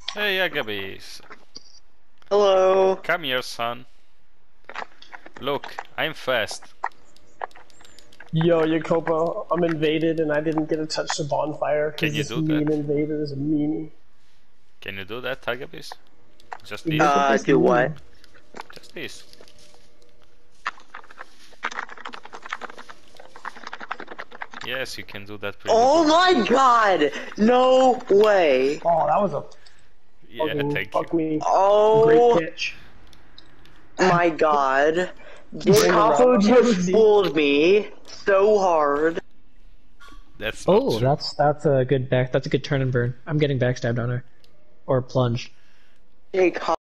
Hey, Agabis. Hello. Come here, son. Look, I'm fast. Yo, Jacopo, I'm invaded and I didn't get to touch the bonfire Can because you this do that? mean invader is a meanie. Can you do that, Agabis? Just this? Jacopo's Do what? mean. Just this. Yes, you can do that pretty Oh good. my god! No way! Oh, that was a Yeah, fucking thank you. fuck me. Great Oh catch. my god. Bring around Capo on just Rosie. fooled me so hard. That's not Oh, true. that's a good back. That's a good turn and burn. I'm getting backstabbed on her, or plunge. Hey,